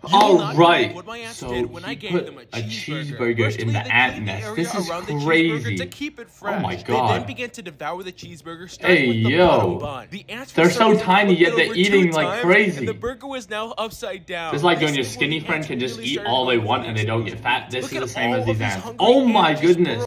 Alright, so he put a cheeseburger in the ant nest. This is crazy. Oh my god. They then began to devour the cheeseburger, Hey, with the yo. bun. The ants They're so tiny, yet they're eating like crazy. And the burger was now upside down. It's like when your skinny friend can just eat all they want and they don't get fat. This is the same as these ants. Oh my goodness.